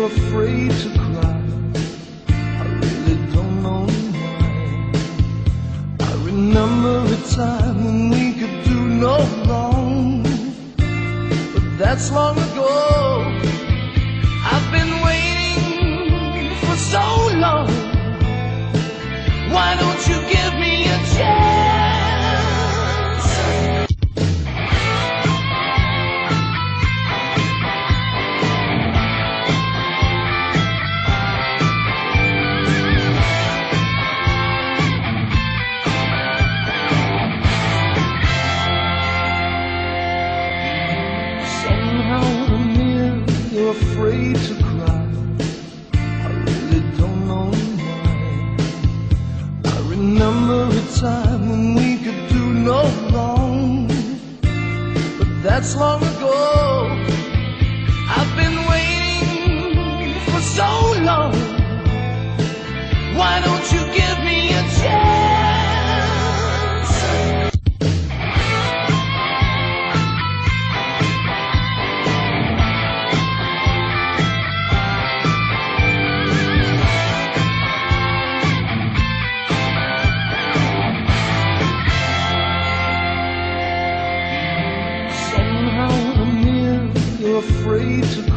you're afraid to cry. I really don't know why. I remember a time when we could do no wrong, but that's long ago. I've been waiting for so long. Why don't you give me a chance? Somehow I'm here, you're afraid to cry. I really don't know why. I remember a time when we could do no wrong, but that's long ago. I've been waiting for so long. Why don't you give me a chance? Somehow I'm here, you're afraid to